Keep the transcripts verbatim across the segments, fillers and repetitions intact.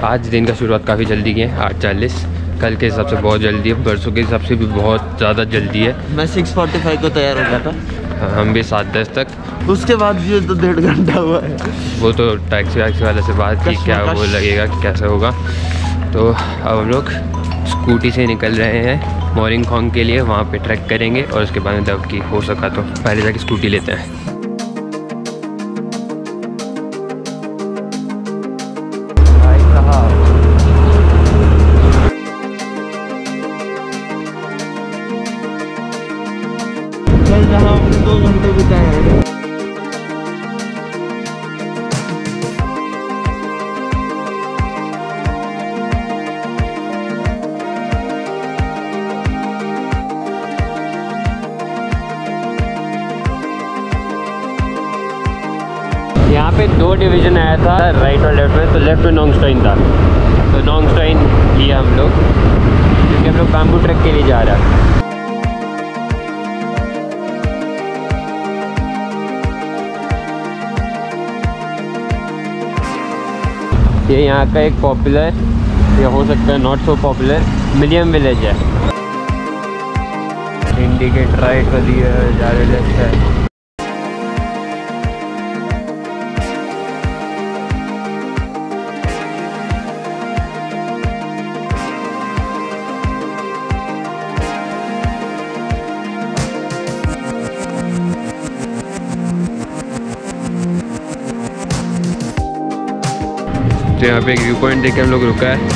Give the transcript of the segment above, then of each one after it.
आज दिन का शुरुआत काफ़ी जल्दी की है, आठ चालीस। कल के हिसाब से बहुत जल्दी है, परसों के हिसाब से भी बहुत ज़्यादा जल्दी है। मैं सिक्स फोर्टी फाइव को तैयार हो गया था। हम भी सात दस तक। उसके बाद भी तो डेढ़ घंटा हुआ है। वो तो टैक्सी वैक्सी वाले से बात की, क्या वो लगेगा कि कैसे होगा। तो अब हम लोग स्कूटी से निकल रहे हैं मॉरिंगखोंग के लिए, वहाँ पे ट्रैक करेंगे और उसके बाद में दव की हो सका तो पहले जाके स्कूटी लेते हैं। दो घंटे बिताए हैं। यहाँ पे दो डिवीज़न आया था, राइट और लेफ्ट में। तो लेफ्ट में नॉन्गस्टॉइन था, तो नॉन्गस्टॉइन लिया हम लोग क्योंकि हम लोग बैम्बू ट्रैक के लिए जा रहे हैं। ये यहाँ का एक पॉपुलर, ये हो सकता है नॉट सो पॉपुलर, मिलियम विलेज है। इंडिकेटर राइट कर दिया है, जा रहे लेफ्ट है। तो यहाँ पे एक व्यू पॉइंट देख के हम लोग रुका है।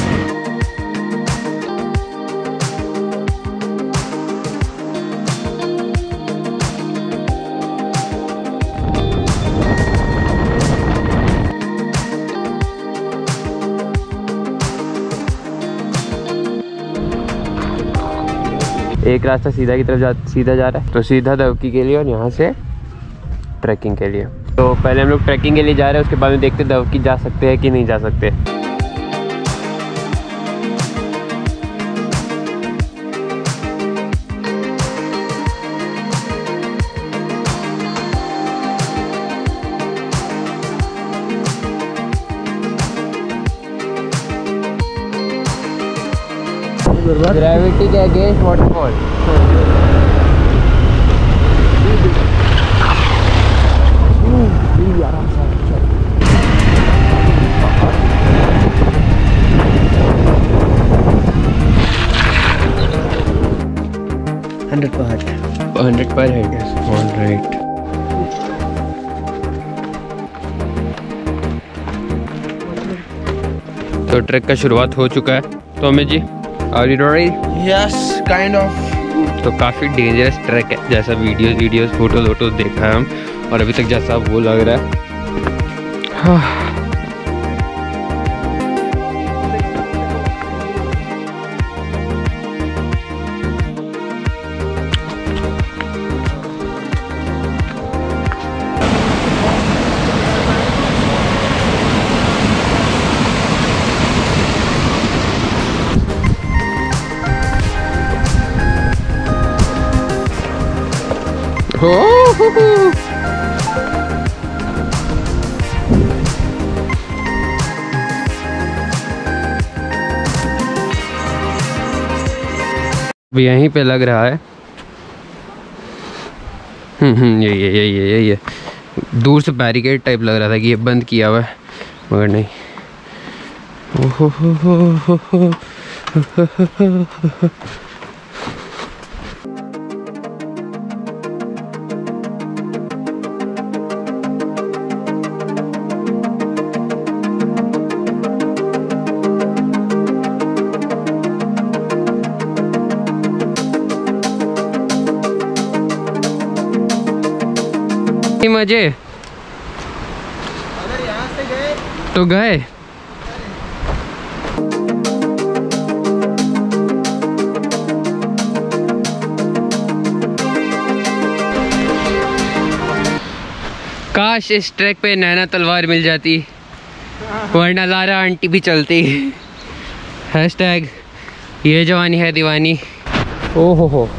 एक रास्ता सीधा की तरफ जा सीधा जा रहा है, तो सीधा दवकी के लिए और यहाँ से ट्रैकिंग के लिए। तो पहले हम लोग ट्रैकिंग के लिए जा रहे हैं, उसके बाद में देखते दवकी जा सकते हैं कि नहीं जा सकते। ग्रेविटी के अगेंस्ट वाटरफॉल। हंड्रेड पर हेड, हंड्रेड पर हेड, ऑलराइट। तो ट्रैक का शुरुआत हो चुका है। तो Amit ji, are you ready? Yes, kind of. तो काफ़ी डेंजरस ट्रैक है, जैसा वीडियोस वीडियोस फोटोज वोटोज देखा है हम, और अभी तक जैसा वो लग रहा है। हाँ। हो हो हो। यहीं पे लग रहा है। हम्म हम्म ये ये ये ये ये दूर से बैरिकेड टाइप लग रहा था कि ये बंद किया हुआ है, मगर नहीं। ओहो हो हो हो हो हो। मजे अगर यहाँ से गए तो गए। काश इस ट्रैक पे नैना तलवार मिल जाती, वरना लारा आंटी भी चलती। हैशटैग ये जवानी है दीवानी। ओ हो हो।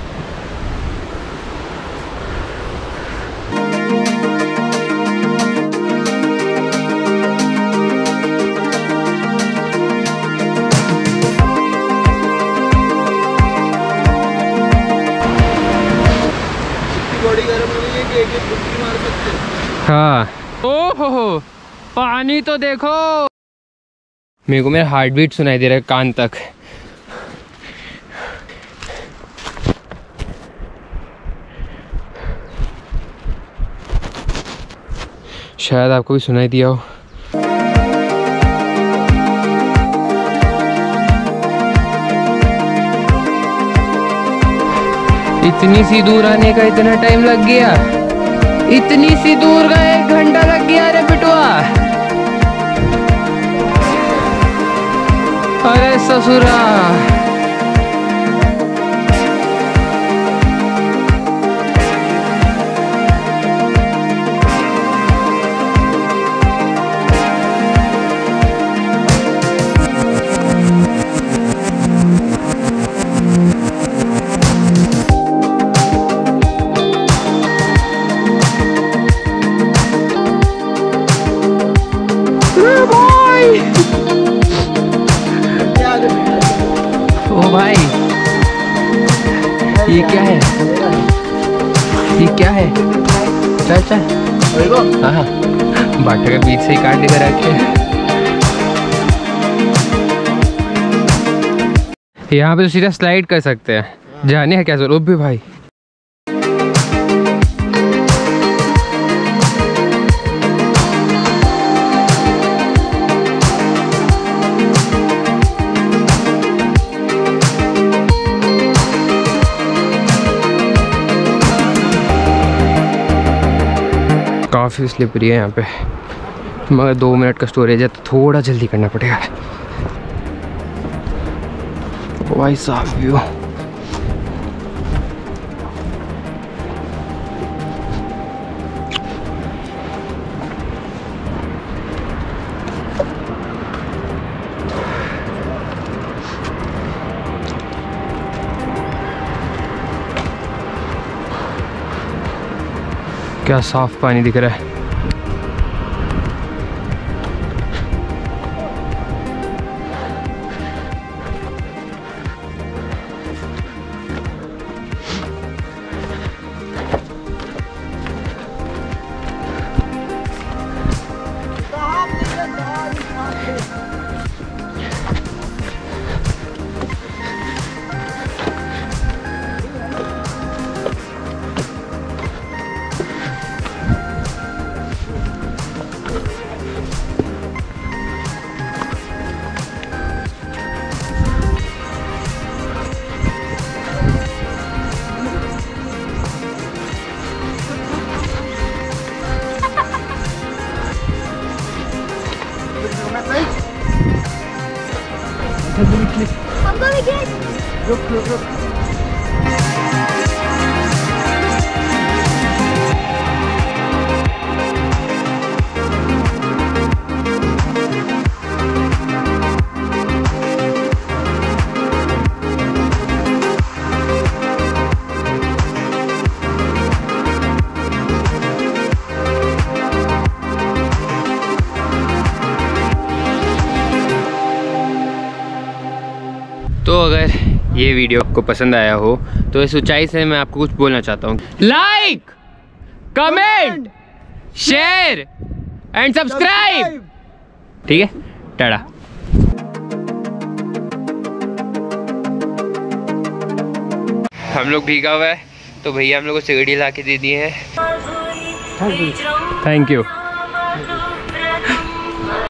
हाँ ओहो हो, पानी तो देखो। मेरे को मेरा हार्ट बीट सुनाई दे रहा है कान तक। शायद आपको भी सुनाई दिया हो। इतनी सी दूर आने का इतना टाइम लग गया, इतनी सी दूर का एक घंटा लग गया रे बिटुआ। अरे ससुरा, ओ भाई ये क्या है, ये क्या है? चल चल, हाँ बाटा के बीच से ही काट लेकर रखे। यहाँ पे तो सीधा स्लाइड कर सकते हैं, जाने है क्या जरूरत भी भाई। काफ़ी स्लिपरी है यहाँ पे, मगर दो मिनट का स्टोरेज है तो थोड़ा जल्दी करना पड़ेगा। भाई साफ व्यू, क्या साफ पानी दिख रहा है। I'm gonna get. Look, look, look. तो अगर ये वीडियो आपको पसंद आया हो तो इस ऊंचाई से मैं आपको कुछ बोलना चाहता हूँ। Like, comment, share and subscribe. ठीक है, टाटा। हम लोग भीगा हुआ है तो भैया हम लोग को सिगड़ी ला के दे दिए हैं। Thank you.